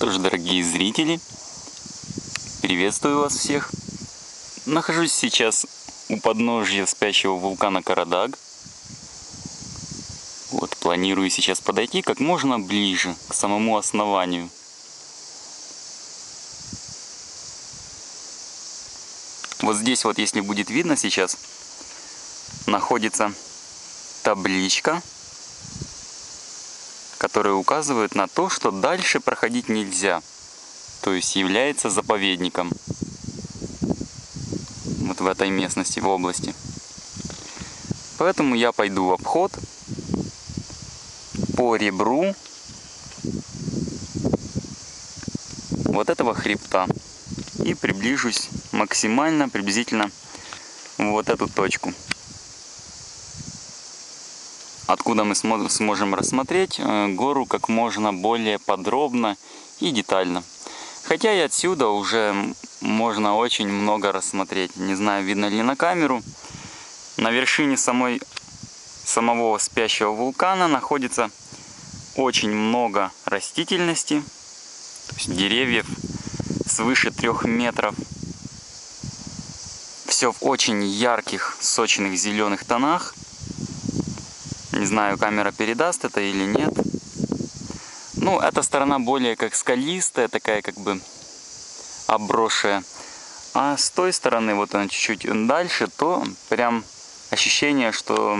Что ж, дорогие зрители, приветствую вас всех. Нахожусь сейчас у подножья спящего вулкана Карадаг. Вот, планирую сейчас подойти как можно ближе к самому основанию. Вот здесь вот, если будет видно сейчас, находится табличка, которая указывает на то, что дальше проходить нельзя, то есть является заповедником вот в этой местности, в области. Поэтому я пойду в обход по ребру вот этого хребта и приближусь максимально, приблизительно в вот эту точку, откуда мы сможем рассмотреть гору как можно более подробно и детально. Хотя и отсюда уже можно очень много рассмотреть. Не знаю, видно ли на камеру. На вершине самого спящего вулкана находится очень много растительности, то есть деревьев свыше 3 метров. Все в очень ярких, сочных зеленых тонах. Не знаю, камера передаст это или нет. Ну, эта сторона более как скалистая, такая как бы обросшая. А с той стороны, вот она чуть-чуть дальше, то прям ощущение, что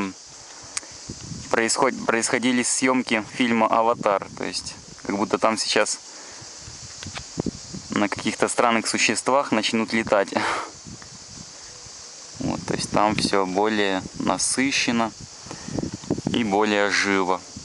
происходили съемки фильма «Аватар». То есть, как будто там сейчас на каких-то странных существах начнут летать. Вот, то есть там все более насыщенно и более живо.